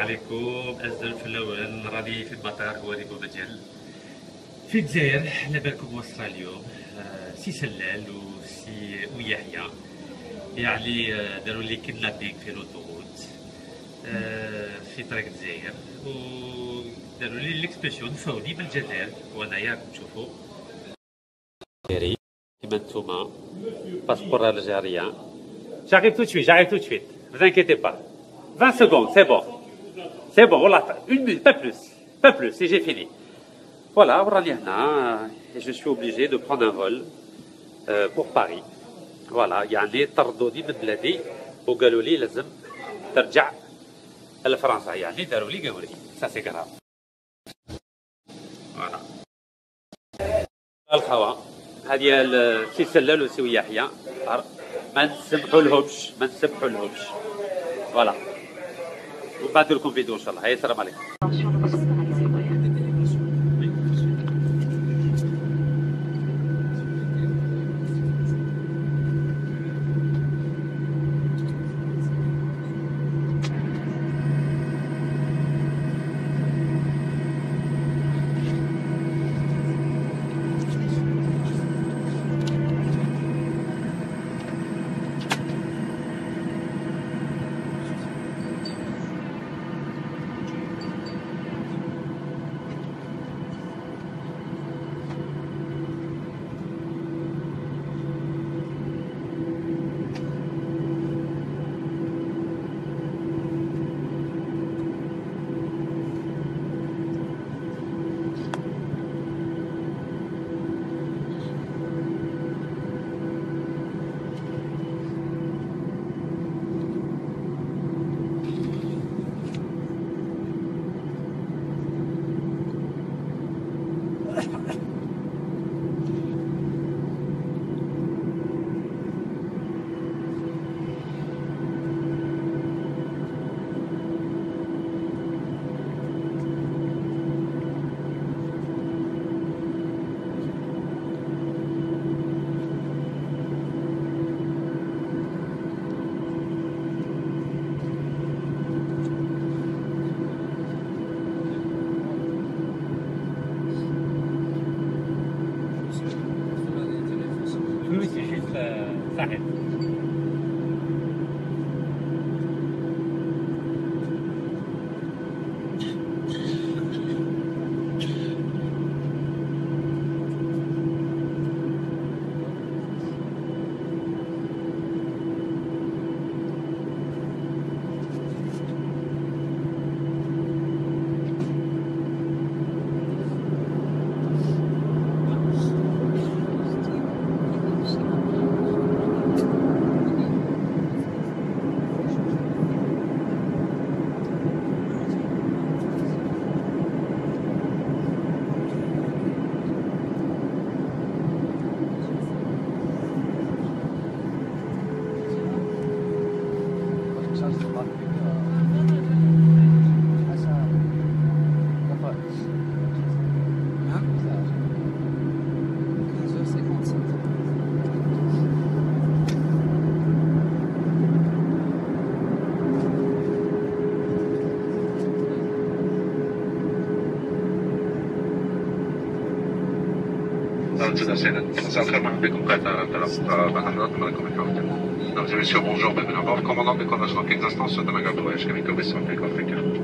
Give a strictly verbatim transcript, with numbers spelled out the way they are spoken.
عليكم. الزلف الاول راني في المطار هو ريبو بجل في الجزائر. على بالكم وصل اليوم آه، سي سلال وسي ويحيى يعني آه، داروا لي كيدنابينغ في لوطوروت آه، في طريق الجزائر، وداروا لي ليكسبرسيون فوني بالجزائر وانايا راكم تشوفوا جزائري كيما نتوما باسبور الجزائريان. J'arrive tout de suite, j'arrive tout de suite. Ne vous inquiétez pas. vingt secondes, c'est bon. C'est bon, voilà. Une minute, pas plus. Pas plus, et j'ai fini. Voilà, et je suis obligé de prendre un vol euh, pour Paris. Voilà, يعني طردوني من بلادي وقالوا لي لازم ترجع لفرنسا، يعني داروا لي قالوا لي سا سي كراف. فوالا الخوا هذه السي سلال وسي يحيى ما نسمحوا لهمش ما نسمحوا لهمش. فوالا وبعد لكم فيديو ان شاء الله. هيا السلام عليكم. صحيح. Mesdames et messieurs, bonjour, bienvenue à bord. Commandant, décollage dans quelques instants sur Damagato, H K M Commission Africain.